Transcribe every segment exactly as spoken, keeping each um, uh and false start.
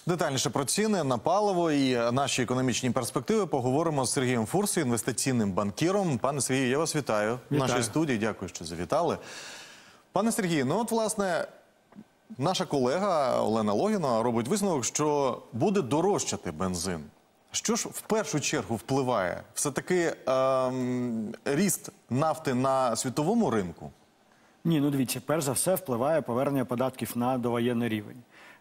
Детальніше про ціни на паливо і наші економічні перспективи поговоримо з Сергієм Фурсою, інвестиційним банкіром. Пане Сергію, я вас вітаю, вітаю. в нашій студії. Дякую, що завітали. Пане Сергію, ну от, власне, наша колега Олена Логіна робить висновок, що буде дорожчати бензин. Що ж в першу чергу впливає? Все-таки ем, ріст нафти на світовому ринку? Ні, ну дивіться, перш за все впливає повернення податків на довоєнний рівень.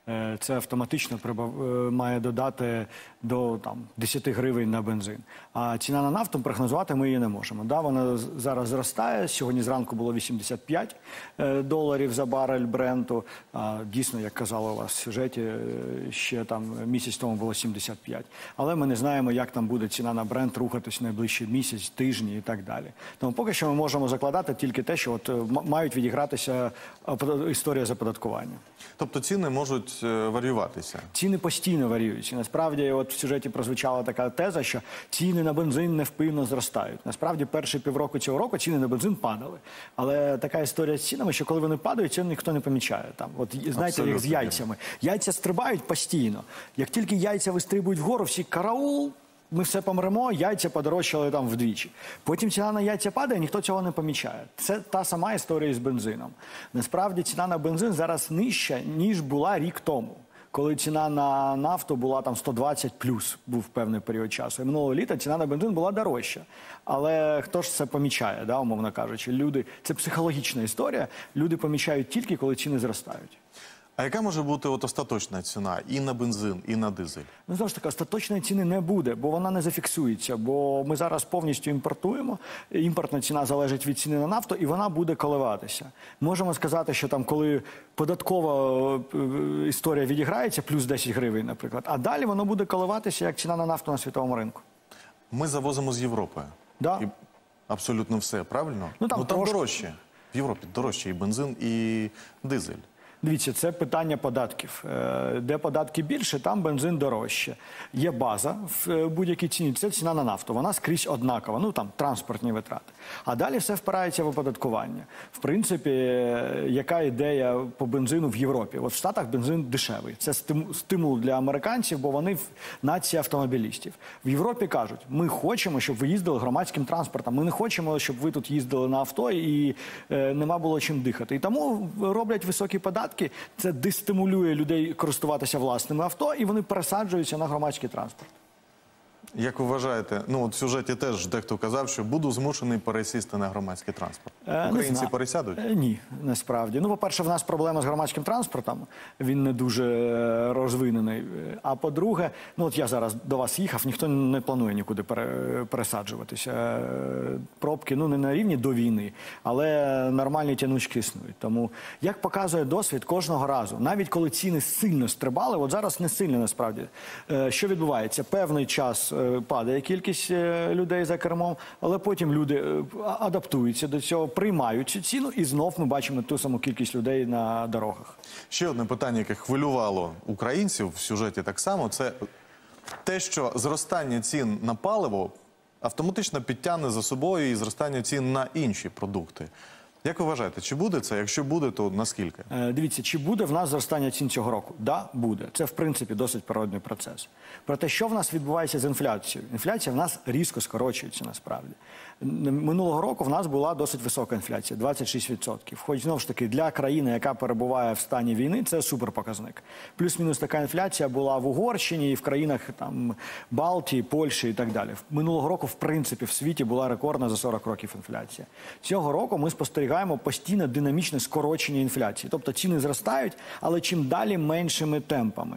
Це автоматично має додати до там, десяти гривень на бензин. А ціна на нафту прогнозувати ми її не можемо. Да, вона зараз зростає. Сьогодні зранку було вісімдесят п'ять доларів за барель Бренту. А, дійсно, як казали у вас в сюжеті, ще там місяць тому було сімдесят п'ять. Але ми не знаємо, як там буде ціна на Брент рухатись найближчий місяць, тижні і так далі. Тому поки що ми можемо закладати тільки те, що от мають відігратися історія з оподаткування. Тобто ціни можуть варіюватися? Ціни постійно варіюються. Насправді, от в сюжеті прозвучала така теза, що ціни на бензин невпинно зростають. Насправді, перші півроку цього року ціни на бензин падали. Але така історія з цінами, що коли вони падають, ціни ніхто не помічає. Там, от, знаєте, абсолютно, як з яйцями. Яйця стрибають постійно. Як тільки яйця вистрибують вгору, всі караул, ми все помремо, яйця подорожчали там вдвічі. Потім ціна на яйця падає, ніхто цього не помічає. Це та сама історія з бензином. Насправді ціна на бензин зараз нижча, ніж була рік тому. Коли ціна на нафту була там сто двадцять плюс, був певний період часу. І минулого літа ціна на бензин була дорожча. Але хто ж це помічає, да, умовно кажучи? Люди, це психологічна історія. Люди помічають тільки, коли ціни зростають. А яка може бути от остаточна ціна і на бензин, і на дизель? Ну, знову ж таки, остаточної ціни не буде, бо вона не зафіксується. Бо ми зараз повністю імпортуємо, імпортна ціна залежить від ціни на нафту, і вона буде коливатися. Можемо сказати, що там, коли податкова історія відіграється, плюс десять гривень, наприклад, а далі воно буде коливатися, як ціна на нафту на світовому ринку. Ми завозимо з Європи. Да. І абсолютно все, правильно? Ну, там, ну, там трошки... дорожче. В Європі дорожче і бензин, і дизель. Дивіться, це питання податків. Де податки більше, там бензин дорожче. Є база в будь-якій ціні, це ціна на нафту. Вона скрізь однакова, ну там транспортні витрати. А далі все впирається в оподаткування. В принципі, яка ідея по бензину в Європі? От в Штатах бензин дешевий. Це стимул для американців, бо вони нація автомобілістів. В Європі кажуть, ми хочемо, щоб ви їздили громадським транспортом. Ми не хочемо, щоб ви тут їздили на авто і е, нема було чим дихати. І тому роблять високі податки. Це дестимулює людей користуватися власними авто, і вони пересаджуються на громадський транспорт. Як ви вважаєте, ну от в сюжеті теж дехто казав, що буду змушений пересісти на громадський транспорт. Українці пересядуть? Ні, насправді. Ну, по-перше, в нас проблема з громадським транспортом, він не дуже розвинений. А по-друге, ну от я зараз до вас їхав, ніхто не планує нікуди пересаджуватися. Пробки, ну не на рівні до війни, але нормальні тянучки існують. Тому, як показує досвід, кожного разу, навіть коли ціни сильно стрибали, от зараз не сильно насправді, що відбувається? Певний час падає кількість людей за кермом, але потім люди адаптуються до цього, приймають цю ціну, і знов ми бачимо ту саму кількість людей на дорогах. Ще одне питання, яке хвилювало українців в сюжеті так само, це те, що зростання цін на паливо автоматично підтягне за собою і зростання цін на інші продукти. Як ви вважаєте, чи буде це? Якщо буде, то наскільки? Е, дивіться, чи буде в нас зростання цін цього року? Да, буде. Це, в принципі, досить природний процес. Проте, що в нас відбувається з інфляцією? Інфляція в нас різко скорочується, насправді. Минулого року в нас була досить висока інфляція – двадцять шість відсотків. Хоч, знову ж таки, для країни, яка перебуває в стані війни, це суперпоказник. Плюс-мінус така інфляція була в Угорщині і в країнах там, Балтії, Польщі і так далі. Минулого року, в принципі, в світі була рекордна за сорок років інфляція. Цього року ми спостерігаємо постійне динамічне скорочення інфляції. Тобто ціни зростають, але чим далі меншими темпами.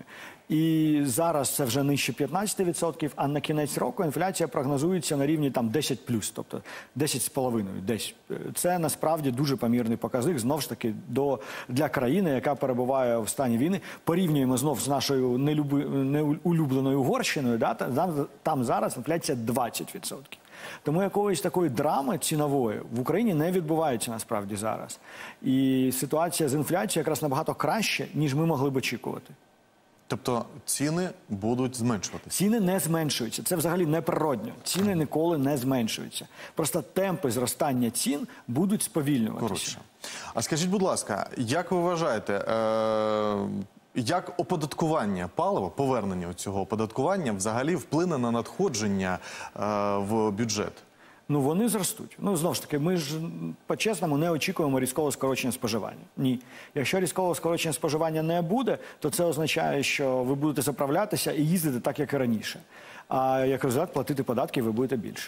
І зараз це вже нижче п'ятнадцяти відсотків, а на кінець року інфляція прогнозується на рівні там десять плюс, тобто десять з половиною. Десь. Це насправді дуже помірний показник, знову ж таки, до, для країни, яка перебуває в стані війни. Порівнюємо знов з нашою нелюби, неулюбленою Угорщиною, да, там, там зараз інфляція двадцять відсотків. Тому якоїсь такої драми цінової в Україні не відбувається насправді зараз. І ситуація з інфляцією якраз набагато краще, ніж ми могли б очікувати. Тобто ціни будуть зменшуватися? Ціни не зменшуються. Це взагалі неприродно. Ціни ніколи не зменшуються. Просто темпи зростання цін будуть сповільнюватися. Коротше. А скажіть, будь ласка, як ви вважаєте, е як оподаткування палива, повернення цього оподаткування взагалі вплине на надходження е, в бюджет? Ну, вони зростуть. Ну, знову ж таки, ми ж по-чесному не очікуємо різкого скорочення споживання. Ні. Якщо різкого скорочення споживання не буде, то це означає, що ви будете заправлятися і їздити так, як і раніше. А як результат, платити податки ви будете більше.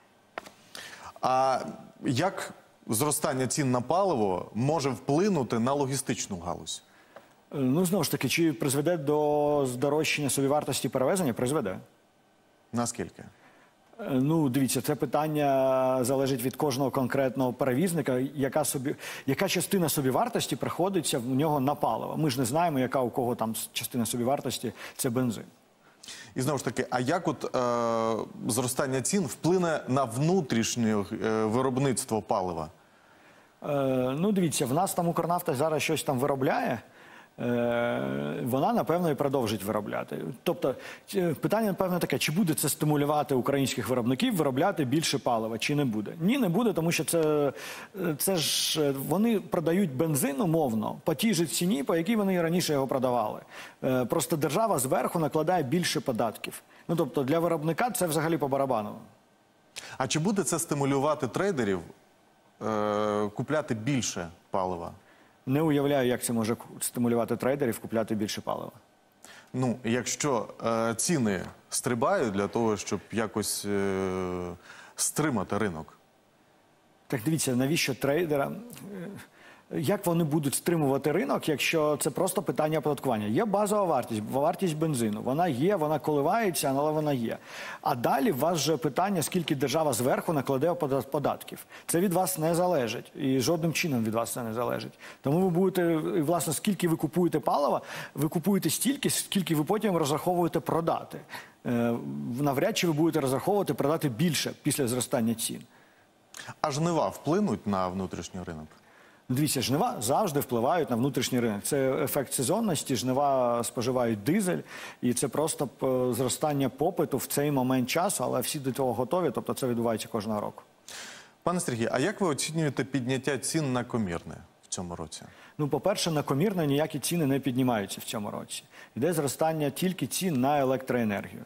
А як зростання цін на паливо може вплинути на логістичну галузь? Ну, знову ж таки, чи призведе до здорожчання собівартості перевезення? Призведе. Наскільки? Ну, дивіться, це питання залежить від кожного конкретного перевізника, яка, собі, яка частина собівартості приходиться в нього на паливо. Ми ж не знаємо, яка у кого там частина собівартості – це бензин. І знову ж таки, а як от е, зростання цін вплине на внутрішнє е, виробництво палива? Е, ну, дивіться, в нас там Укрнафта зараз щось там виробляє, е, вона, напевно, і продовжить виробляти. Тобто, питання, напевно, таке, чи буде це стимулювати українських виробників виробляти більше палива, чи не буде? Ні, не буде, тому що це, це ж вони продають бензин умовно по тій же ціні, по якій вони і раніше його продавали. Е, просто держава зверху накладає більше податків. Ну, тобто, для виробника це взагалі по барабану. А чи буде це стимулювати трейдерів е, купляти більше палива? Не уявляю, як це може стимулювати трейдерів купляти більше палива. Ну, якщо е, ціни стрибають для того, щоб якось е, стримати ринок. Так дивіться, навіщо трейдерам? Як вони будуть стримувати ринок, якщо це просто питання оподаткування? Є базова вартість, вартість бензину. Вона є, вона коливається, але вона є. А далі у вас же питання, скільки держава зверху накладе податків. Це від вас не залежить. І жодним чином від вас це не залежить. Тому ви будете, власне, скільки ви купуєте палива, ви купуєте стільки, скільки ви потім розраховуєте продати. Навряд чи ви будете розраховувати продати більше після зростання цін. А жнива вплинуть на внутрішній ринок? Дивіться, жнива завжди впливають на внутрішній ринок. Це ефект сезонності, жнива споживають дизель, і це просто зростання попиту в цей момент часу, але всі до цього готові, тобто це відбувається кожного року. Пане Сергію, а як ви оцінюєте підняття цін на комірне в цьому році? Ну, по-перше, на комірне ніякі ціни не піднімаються в цьому році. Йде зростання тільки цін на електроенергію.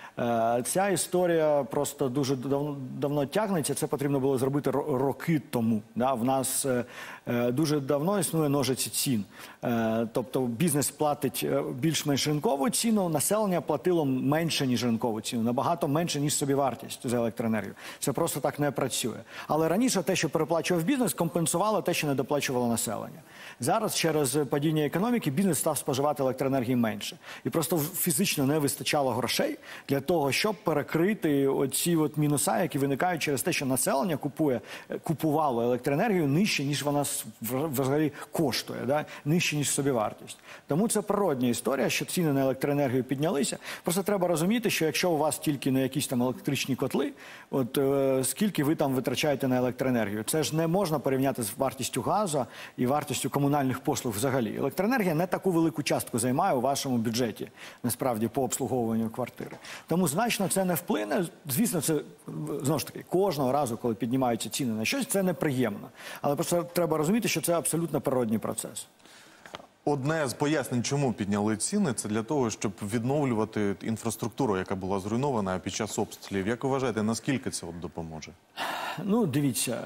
Ця історія просто дуже давно, давно тягнеться, це потрібно було зробити роки тому. Да? В нас е, дуже давно існує ножиці цін. Е, тобто бізнес платить більш-менш ринкову ціну, населення платило менше, ніж ринкову ціну, набагато менше, ніж собівартість за електроенергію. Це просто так не працює. Але раніше те, що переплачував бізнес, компенсувало те, що не доплачувало населення. Зараз через падіння економіки бізнес став споживати електроенергії менше. І просто фізично не вистачало грошей для того, щоб перекрити оці от мінуса, які виникають через те, що населення купує, купувало електроенергію нижче, ніж вона взагалі коштує, да? Нижче, ніж собівартість. Тому це природня історія, що ціни на електроенергію піднялися. Просто треба розуміти, що якщо у вас тільки на якісь там електричні котли, от е, скільки ви там витрачаєте на електроенергію, це ж не можна порівняти з вартістю газу і вартістю комунальних послуг взагалі. Електроенергія не таку велику частку займає у вашому бюджеті, насправді, по обслуговуванню квартири. Тому значно це не вплине. Звісно, це, знову ж таки, кожного разу, коли піднімаються ціни на щось, це неприємно. Але просто треба розуміти, що це абсолютно природній процес. Одне з пояснень, чому підняли ціни, це для того, щоб відновлювати інфраструктуру, яка була зруйнована під час обстрілів. Як ви вважаєте, наскільки це от допоможе? Ну, дивіться,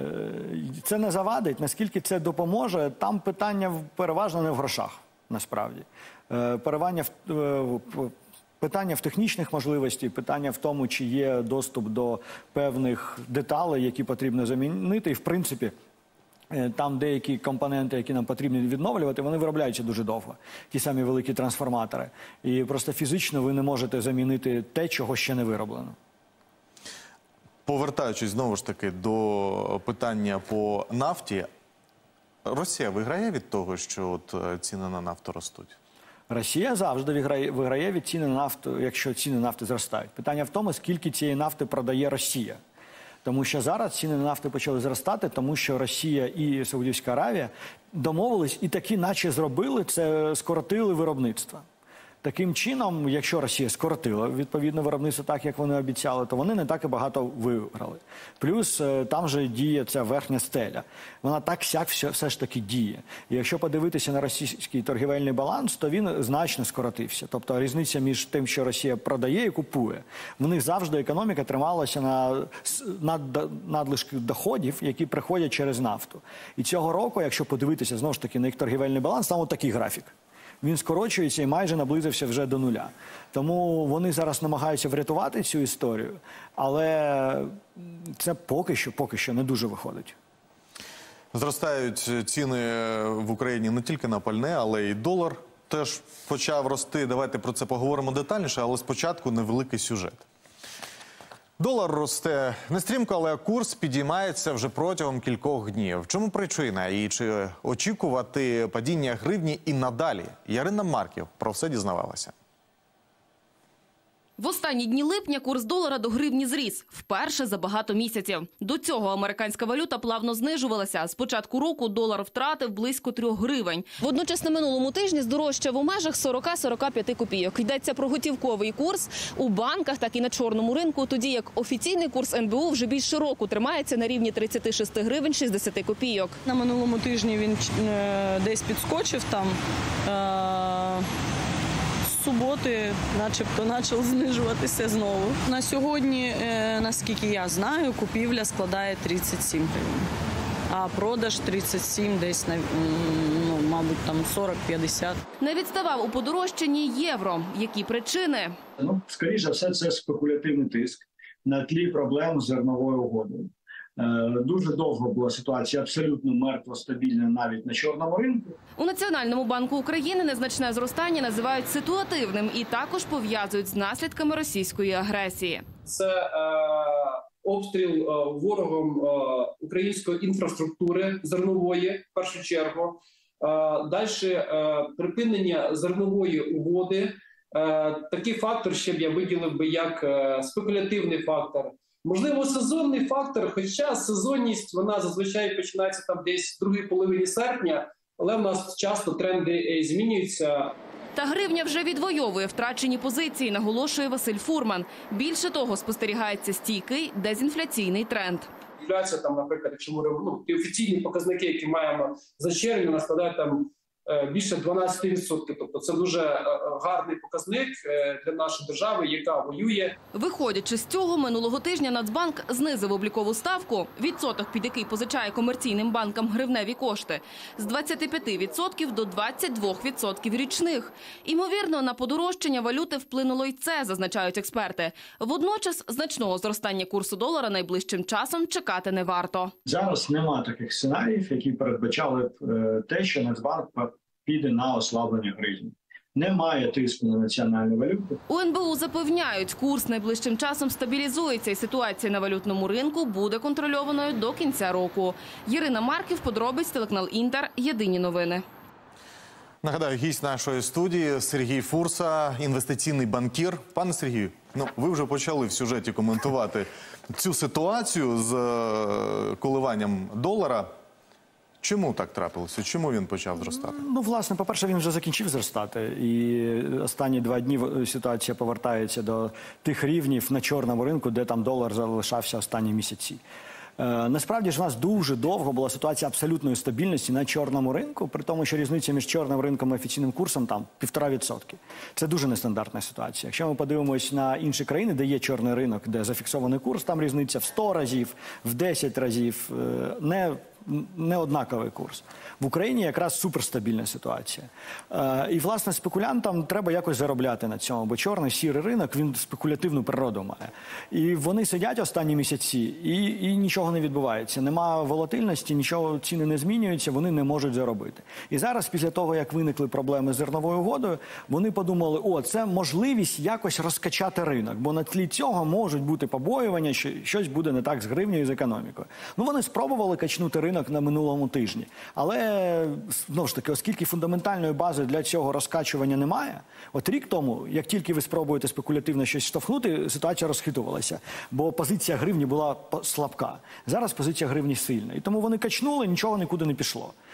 це не завадить. Наскільки це допоможе, там питання переважно не в грошах, насправді. Перевання в... Питання в технічних можливостях, питання в тому, чи є доступ до певних деталей, які потрібно замінити. І, в принципі, там деякі компоненти, які нам потрібно відновлювати, вони виробляються дуже довго. Ті самі великі трансформатори. І просто фізично ви не можете замінити те, чого ще не вироблено. Повертаючись знову ж таки до питання по нафті, Росія виграє від того, що от ціни на нафту ростуть? Росія завжди виграє, виграє від ціни на нафту, якщо ціни нафти зростають. Питання в тому, скільки цієї нафти продає Росія. Тому що зараз ціни на нафту почали зростати, тому що Росія і Саудівська Аравія домовились і таки наче зробили це, скоротили виробництво. Таким чином, якщо Росія скоротила відповідно виробництво так, як вони обіцяли, то вони не так і багато виграли. Плюс е, там же діє ця верхня стеля. Вона так-сяк все, все ж таки діє. І якщо подивитися на російський торгівельний баланс, то він значно скоротився. Тобто різниця між тим, що Росія продає і купує. В них завжди економіка трималася на над, надлишки доходів, які приходять через нафту. І цього року, якщо подивитися знову ж таки на їх торгівельний баланс, там отакий графік. Він скорочується і майже наблизився вже до нуля. Тому вони зараз намагаються врятувати цю історію, але це поки що, поки що не дуже виходить. Зростають ціни в Україні не тільки на пальне, але й долар теж почав рости. Давайте про це поговоримо детальніше, але спочатку невеликий сюжет. Долар росте не стрімко, але курс підіймається вже протягом кількох днів. В чому причина і чи очікувати падіння гривні і надалі? Ярина Марків про все дізнавалася. В останні дні липня курс долара до гривні зріс. Вперше за багато місяців. До цього американська валюта плавно знижувалася. З початку року долар втратив близько трьох гривень. Водночас на минулому тижні здорожчав у межах сорок - сорок п'ять копійок. Йдеться про готівковий курс у банках, так і на чорному ринку, тоді як офіційний курс ен бе у вже більше року тримається на рівні тридцяти шести гривень шістдесят копійок. На минулому тижні він е, десь підскочив там. Е, З суботи начебто почав знижуватися знову. На сьогодні, е, наскільки я знаю, купівля складає тридцять сім гривень. А продаж тридцять сім, десь, ну, мабуть, там сорок - п'ятдесят. Не відставав у подорожчанні євро. Які причини? Ну, скоріше за все, це спекулятивний тиск на тлі проблем з зерновою угодою. Е, дуже довго була ситуація абсолютно мертво стабільна навіть на чорному ринку. У Національному банку України незначне зростання називають ситуативним і також пов'язують з наслідками російської агресії. Це е, обстріл е, ворогом е, української інфраструктури зернової, в першу чергу. Е, Далі е, припинення зернової угоди. Е, такий фактор ще б я виділив би як е, спекулятивний фактор. Можливо, сезонний фактор, хоча сезонність, вона зазвичай починається там десь в другій половині серпня, але в нас часто тренди змінюються. Та гривня вже відвоює втрачені позиції, наголошує Василь Фурман. Більше того, спостерігається стійкий дезінфляційний тренд. Інфляція, там, наприклад, якщо ми ну, ті офіційні показники, які маємо за червень, вона складає там більше дванадцять відсотків. Тобто це дуже гарний показник для нашої держави, яка воює. Виходячи з цього, минулого тижня Нацбанк знизив облікову ставку, відсоток, під який позичає комерційним банкам гривневі кошти, з двадцяти п'яти відсотків до двадцяти двох відсотків річних. Імовірно, на подорожчання валюти вплинуло й це, зазначають експерти. Водночас, значного зростання курсу долара найближчим часом чекати не варто. Зараз нема таких сценаріїв, які передбачали б те, що Нацбанк піде на ослаблення гривні. Немає тиску на національну валюту. У ен бе у запевняють, курс найближчим часом стабілізується і ситуація на валютному ринку буде контрольованою до кінця року. Ярина Марків, подробиць, телеканал Інтер, єдині новини. Нагадаю, гість нашої студії Сергій Фурса, інвестиційний банкір. Пане Сергію, ну ви вже почали в сюжеті коментувати цю ситуацію з коливанням долара. Чому так трапилося? Чому він почав зростати? Ну, власне, по-перше, він вже закінчив зростати. І останні два дні ситуація повертається до тих рівнів на чорному ринку, де там долар залишався останні місяці. Е, насправді ж у нас дуже довго була ситуація абсолютної стабільності на чорному ринку, при тому, що різниця між чорним ринком і офіційним курсом там півтора відсотки. Це дуже нестандартна ситуація. Якщо ми подивимось на інші країни, де є чорний ринок, де зафіксований курс, там різниця в сто разів, в десять разів, е, не не однаковий курс. В Україні якраз суперстабільна ситуація. Е, і, власне, спекулянтам треба якось заробляти на цьому, бо чорний, сірий ринок, він спекулятивну природу має. І вони сидять останні місяці, і, і нічого не відбувається. Нема волатильності, нічого, ціни не змінюються, вони не можуть заробити. І зараз, після того, як виникли проблеми з зерновою угодою, вони подумали, о, це можливість якось розкачати ринок, бо на тлі цього можуть бути побоювання, що щось буде не так з гривнею і з економікою. Ну, вони спробували качнути ринок на минулому тижні. Але, знову ж таки, оскільки фундаментальної бази для цього розкачування немає, от рік тому, як тільки ви спробуєте спекулятивно щось штовхнути, ситуація розхитувалася, бо позиція гривні була слабка. Зараз позиція гривні сильна. І тому вони качнули, нічого нікуди не пішло.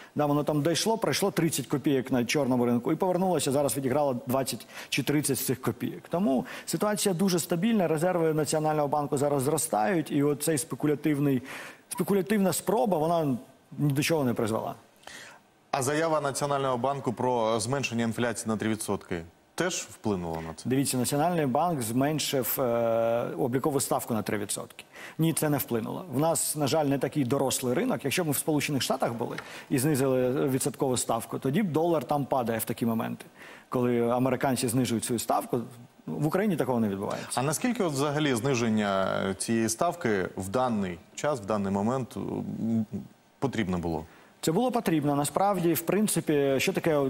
Да, воно там дійшло, пройшло тридцять копійок на чорному ринку і повернулося, зараз відіграло двадцять чи тридцять з цих копійок. Тому ситуація дуже стабільна, резерви Національного банку зараз зростають, і оцей спекулятивний, спекулятивна спроба, вона ні до чого не призвела. А заява Національного банку про зменшення інфляції на три відсотки теж вплинула на це? Дивіться, Національний банк зменшив е, облікову ставку на три відсотки. Ні, це не вплинуло. В нас, на жаль, не такий дорослий ринок. Якщо ми в Сполучених Штатах були і знизили відсоткову ставку, тоді б долар там падає в такі моменти. Коли американці знижують свою ставку, в Україні такого не відбувається. А наскільки от взагалі зниження цієї ставки в даний час, в даний момент м, потрібно було? Це було потрібно. Насправді, в принципі, що таке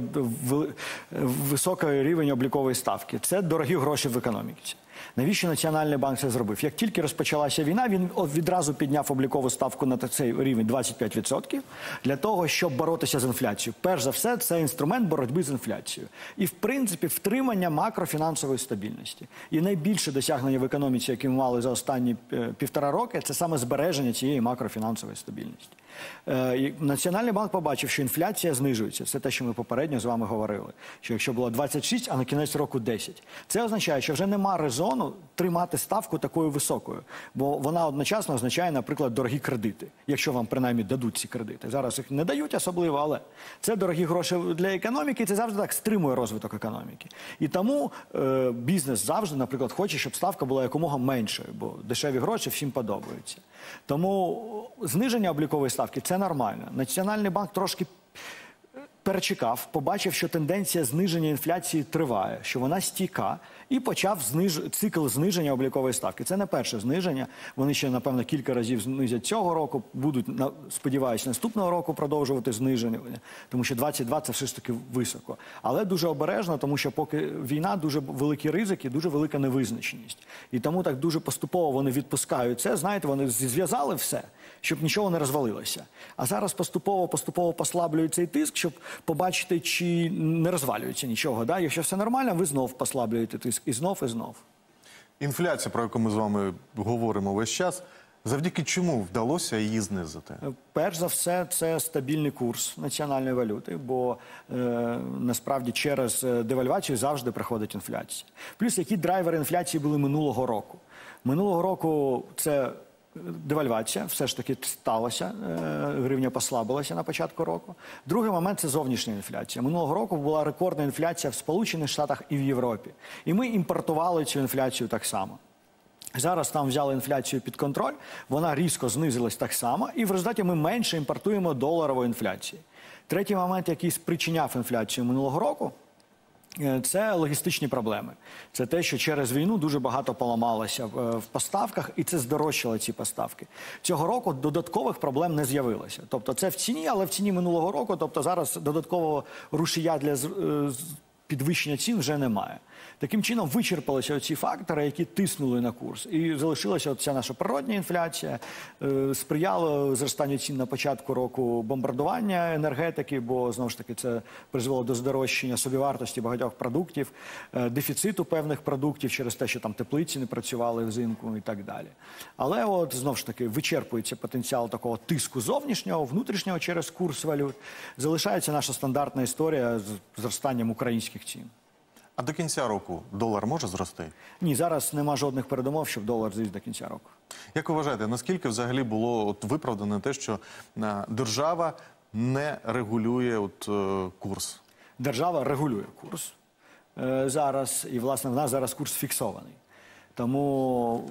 високий рівень облікової ставки? Це дорогі гроші в економіці. Навіщо Національний банк це зробив? Як тільки розпочалася війна, він відразу підняв облікову ставку на цей рівень двадцять п'ять відсотків для того, щоб боротися з інфляцією. Перш за все, це інструмент боротьби з інфляцією. І, в принципі, втримання макрофінансової стабільності. І найбільше досягнення в економіці, які ми мали за останні півтора роки, це саме збереження цієї макрофінансової стабільності. Національний банк побачив, що інфляція знижується. Це те, що ми попередньо з вами говорили. Що якщо було двадцять шість, а на кінець року десять. Це означає, що вже нема резону тримати ставку такою високою. Бо вона одночасно означає, наприклад, дорогі кредити. Якщо вам принаймні дадуть ці кредити. Зараз їх не дають особливо, але це дорогі гроші для економіки. І це завжди так стримує розвиток економіки. І тому е, бізнес завжди, наприклад, хоче, щоб ставка була якомога меншою. Бо дешеві гроші всім подобаються. Тому зниження облікової ставки – це нормально. Національний банк трошки перечекав, побачив, що тенденція зниження інфляції триває, що вона стійка, і почав зниж... цикл зниження облікової ставки. Це не перше зниження. Вони ще, напевно, кілька разів знизять цього року, будуть, сподіваюся, наступного року продовжувати зниження, тому що двадцять два – це все ж таки високо. Але дуже обережно, тому що поки війна, дуже великі ризики, дуже велика невизначеність. І тому так дуже поступово вони відпускають це. Знаєте, вони зв'язали все, щоб нічого не розвалилося. А зараз поступово-поступово послаблюють цей тиск, щоб побачити, чи не розвалюється нічого. Да? Якщо все нормально, ви знов послаблюєте тиск. І знов, і знов. Інфляція, про яку ми з вами говоримо весь час, завдяки чому вдалося її знизити? Перш за все, це стабільний курс національної валюти, бо е, насправді через девальвацію завжди приходить інфляція. Плюс які драйвери інфляції були минулого року? Минулого року це девальвація, все ж таки сталося, гривня послабилася на початку року. Другий момент – це зовнішня інфляція. Минулого року була рекордна інфляція в Сполучених Штатах і в Європі. І ми імпортували цю інфляцію так само. Зараз там взяли інфляцію під контроль, вона різко знизилась так само, і в результаті ми менше імпортуємо доларової інфляції. Третій момент, який спричиняв інфляцію минулого року, це логістичні проблеми. Це те, що через війну дуже багато поламалося в поставках, і це здорожчало ці поставки. Цього року додаткових проблем не з'явилося. Тобто це в ціні, але в ціні минулого року, тобто зараз додаткового рушія для підвищення цін вже немає. Таким чином вичерпалися ці фактори, які тиснули на курс. І залишилася ця наша природня інфляція, е, сприяло зростанню цін на початку року бомбардування енергетики, бо, знову ж таки, це призвело до здорожчання собівартості багатьох продуктів, е, дефіциту певних продуктів через те, що там теплиці не працювали взимку і так далі. Але от, знову ж таки, вичерпується потенціал такого тиску зовнішнього, внутрішнього через курс валют. Залишається наша стандартна історія з зростанням українських цін. А до кінця року долар може зрости? Ні, зараз нема жодних передумов, щоб долар зріс до кінця року. Як ви вважаєте, наскільки взагалі було от виправдане те, що а, держава не регулює от, е, курс? Держава регулює курс е, зараз, і, власне, в нас зараз курс фіксований. Тому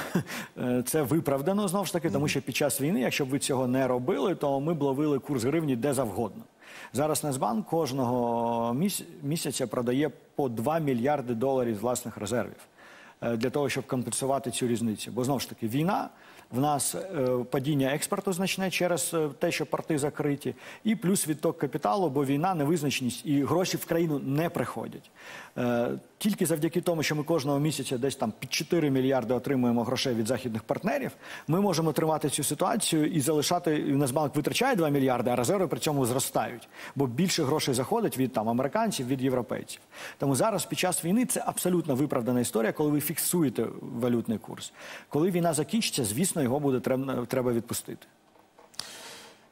це виправдано, знову ж таки, тому що під час війни, якщо б ви цього не робили, то ми б ловили курс гривні де завгодно. Зараз Нацбанк кожного місяця продає по два мільярди доларів з власних резервів для того, щоб компенсувати цю різницю. Бо, знову ж таки, війна, в нас падіння експорту значне через те, що порти закриті, і плюс відток капіталу, бо війна, невизначеність, і гроші в країну не приходять. Тільки завдяки тому, що ми кожного місяця десь там під чотири мільярди отримуємо грошей від західних партнерів, ми можемо тримати цю ситуацію і залишати, і Нацбанк витрачає два мільярди, а резерви при цьому зростають. Бо більше грошей заходить від там американців, від європейців. Тому зараз під час війни це абсолютно виправдана історія, коли ви фіксуєте валютний курс. Коли війна закінчиться, звісно, його буде треба, треба відпустити.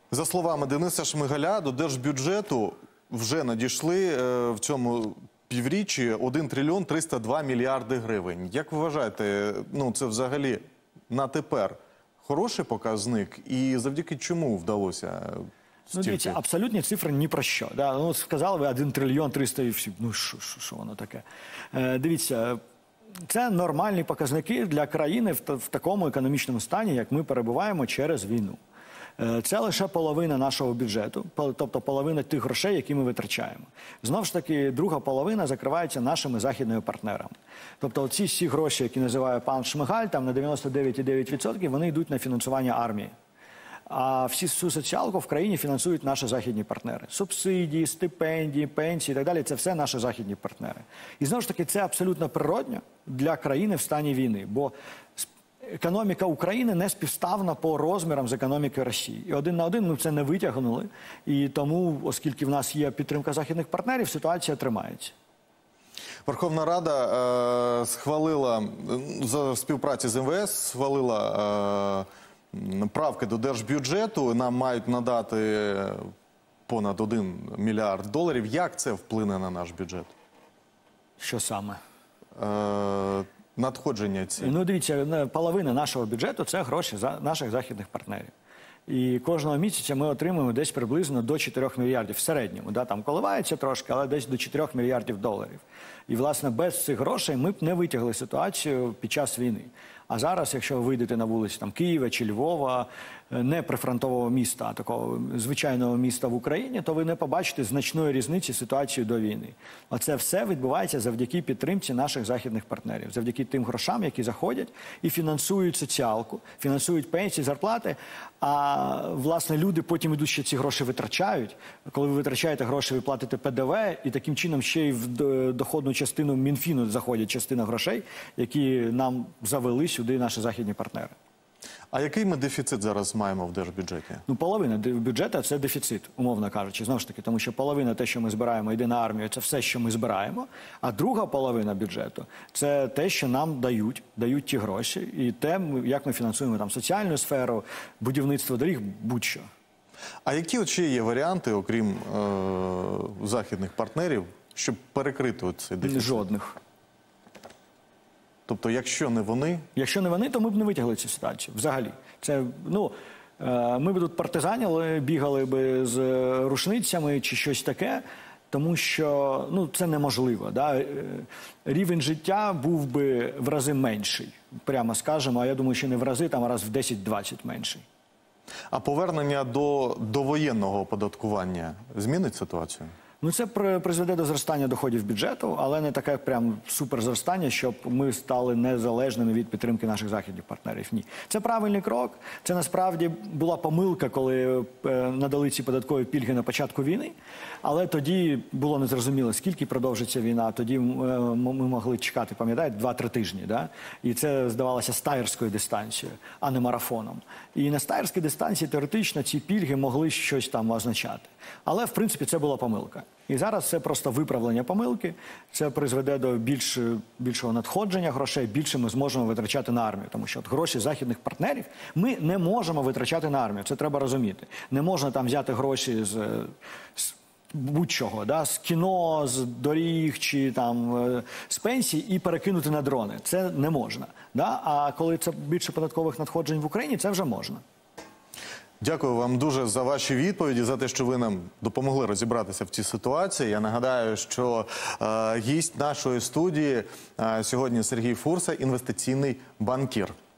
За словами Дениса Шмигаля, до держбюджету вже надійшли е, в цьому півріччі один трильйон триста два мільярди гривень. Як ви вважаєте, ну це взагалі на тепер хороший показник? І завдяки чому вдалося Ну, стільки? дивіться, абсолютні цифри ні про що. Да? Ну, сказали ви один трильйон триста і всі. Ну, що, що, що воно таке? Е, дивіться, це нормальні показники для країни в, в такому економічному стані, як ми перебуваємо через війну. Е, це лише половина нашого бюджету, тобто половина тих грошей, які ми витрачаємо. Знову ж таки, друга половина закривається нашими західними партнерами. Тобто ці всі гроші, які називає пан Шмигаль, там на дев'яносто дев'ять цілих дев'ять десятих відсотка, вони йдуть на фінансування армії. А всі всю соціалку в країні фінансують наші західні партнери. Субсидії, стипендії, пенсії і так далі – це все наші західні партнери. І знову ж таки, це абсолютно природньо для країни в стані війни, бо економіка України не співставна по розмірам з економікою Росії. І один на один ми це не витягнули, і тому, оскільки в нас є підтримка західних партнерів, ситуація тримається. Верховна Рада е, схвалила, за співпраці з ем ве ес, схвалила е, правки до держбюджету. Нам мають надати понад один мільярд доларів. Як це вплине на наш бюджет? Що саме? Е, надходження ці. Ну, дивіться, половина нашого бюджету – це гроші за наших західних партнерів. І кожного місяця ми отримуємо десь приблизно до чотирьох мільярдів в середньому. Да? Там коливається трошки, але десь до чотирьох мільярдів доларів. І, власне, без цих грошей ми б не витягли ситуацію під час війни. А зараз, якщо ви вийдете на вулиці там, Києва чи Львова, не прифронтового міста, а такого звичайного міста в Україні, то ви не побачите значної різниці ситуації до війни. Оце все відбувається завдяки підтримці наших західних партнерів, завдяки тим грошам, які заходять і фінансують соціалку, фінансують пенсії, зарплати, а, власне, люди потім ідуть ще ці гроші витрачають. Коли ви витрачаєте гроші, ви платите пе де ве, і таким чином ще й в доходну частину Мінфіну заходять частина грошей, які нам завели сюди наші західні партнери. А який ми дефіцит зараз маємо в держбюджеті? Ну, половина бюджету – це дефіцит, умовно кажучи. Знову ж таки, тому що половина те, що ми збираємо, йде на армію, це все, що ми збираємо. А друга половина бюджету – це те, що нам дають, дають ті гроші. І те, як ми фінансуємо там соціальну сферу, будівництво доріг, будь-що. А які от ще є варіанти, окрім е- західних партнерів, щоб перекрити цей дефіцит? Жодних. Тобто, якщо не вони... Якщо не вони, то ми б не витягли цю ситуацію взагалі. Це, ну, ми б тут партизаніли, бігали б з рушницями чи щось таке, тому що, ну, це неможливо. Да? Рівень життя був би в рази менший, прямо скажемо, а я думаю, що не в рази, там, а раз в десять-двадцять менший. А повернення до довоєнного оподаткування змінить ситуацію? Ну, це призведе до зростання доходів бюджету, але не таке прям суперзростання, щоб ми стали незалежними від підтримки наших західних партнерів. Ні. Це правильний крок. Це насправді була помилка, коли надали ці податкові пільги на початку війни. Але тоді було незрозуміло, скільки продовжиться війна. Тоді ми могли чекати, пам'ятаєте, два-три тижні. Да? І це здавалося стаєрською дистанцією, а не марафоном. І на стаєрській дистанції теоретично ці пільги могли щось там означати. Але, в принципі, це була помилка. І зараз це просто виправлення помилки, це призведе до більш, більшого надходження грошей, більше ми зможемо витрачати на армію. Тому що от гроші західних партнерів ми не можемо витрачати на армію, це треба розуміти. Не можна там взяти гроші з, з будь-чого, да? З кіно, з доріг чи там, з пенсій і перекинути на дрони. Це не можна. Да? А коли це більше податкових надходжень в Україні, це вже можна. Дякую вам дуже за ваші відповіді, за те, що ви нам допомогли розібратися в цій ситуації. Я нагадаю, що е, гість нашої студії е, сьогодні Сергій Фурса, інвестиційний банкір.